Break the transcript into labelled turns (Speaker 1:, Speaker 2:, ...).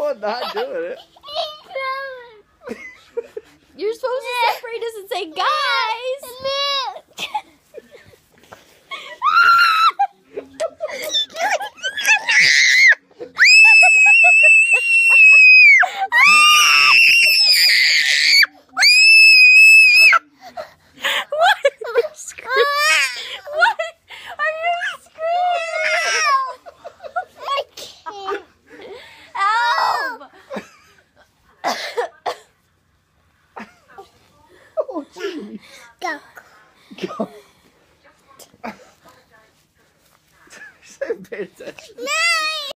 Speaker 1: I'm not doing it.
Speaker 2: You're supposed to separate us and say, guys.